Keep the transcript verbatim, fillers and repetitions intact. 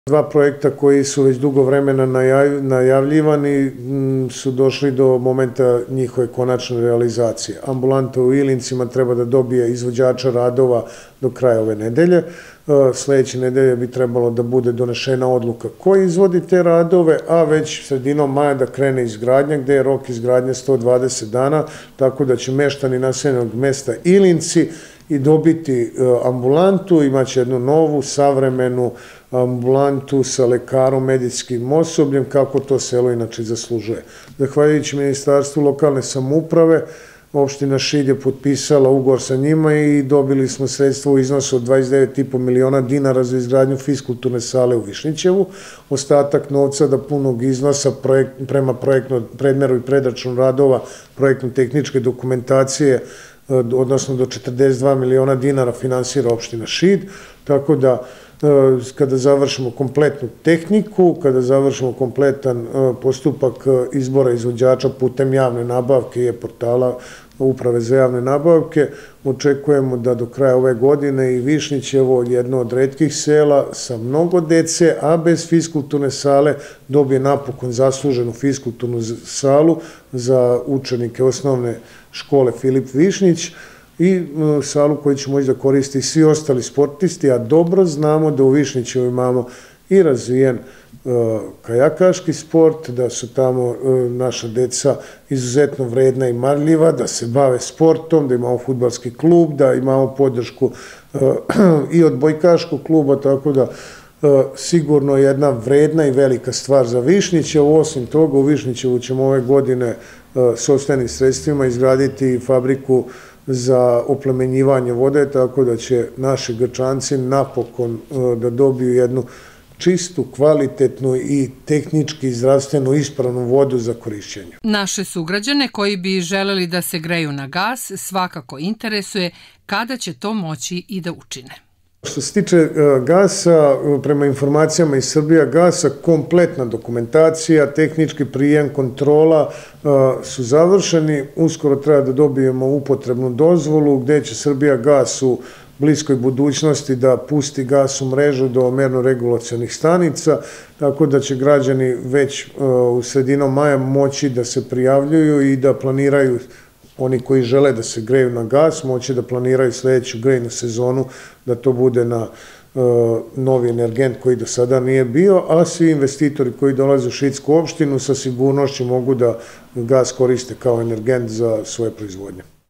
Dva projekta koji su već dugo vremena najavljivani su došli do momenta njihove konačne realizacije. Ambulanta u Ilincima treba da dobije izvođača radova do kraja ove nedelje. Sledeće nedelje bi trebalo da bude donešena odluka ko izvodi te radove, a već sredinom maja da krene izgradnja, gde je rok izgradnje sto dvadeset dana, tako da će meštani naseljenog mesta Ilinci i dobiti ambulantu, imaće jednu novu, savremenu ambulantu sa lekarom, medicinskim osobljem, kako to selo inače zaslužuje. Zahvaljujući Ministarstvu lokalne samouprave, opština Šid je potpisala ugovor sa njima i dobili smo sredstvo u iznosu od dvadeset devet i po miliona dinara za izgradnju fiskulturne sale u Višnjićevu. Ostatak novca da punog iznosa prema predmeru i predračunu radova projektno-tehničke dokumentacije, odnosno do četrdeset dva miliona dinara finansira opština Šid, tako da kada završimo kompletnu tehniku, kada završimo kompletan postupak izbora izvođača putem javne nabavke i e-portala Uprave za javne nabavke, očekujemo da do kraja ove godine i Višnjićevo, jedno od retkih sela sa mnogo dece, a bez fiskulturne sale, dobije napokon zasluženu fiskulturnu salu za učenike osnovne škole Filip Višnjić i salu koju će moći da koristi svi ostali sportisti, a dobro znamo da u Višnjićevu imamo i razvijen kajakaški sport, da su tamo naša deca izuzetno vredna i marljiva, da se bave sportom, da imamo fudbalski klub, da imamo podršku i od odbojkaškog kluba, tako da sigurno jedna vredna i velika stvar za Višnjićevo. Osim toga, u Višnjićevu ćemo ove godine sopstvenim sredstvima izgraditi fabriku za oplemenjivanje vode, tako da će naši Grčanci napokon da dobiju jednu čistu, kvalitetnu i tehnički i zdravstveno ispravnu vodu za korišćenje. Naše sugrađane koji bi želeli da se greju na gas svakako interesuje kada će to moći i da učine. Što se tiče gasa, prema informacijama iz Srbija gasa, kompletna dokumentacija, tehnički prijem, kontrola su završeni. Uskoro treba da dobijemo upotrebnu dozvolu gde će Srbija gas u bliskoj budućnosti da pusti gas u mrežu do merno-regulacionih stanica, tako da će građani već u sredinom maja moći da se prijavljuju i da planiraju, oni koji žele da se greju na gas, moći da planiraju sledeću grejnu sezonu, da to bude na novi energent koji do sada nije bio, a svi investitori koji dolaze u Šidsku opštinu sa sigurnošću mogu da gas koriste kao energent za svoje proizvodnje.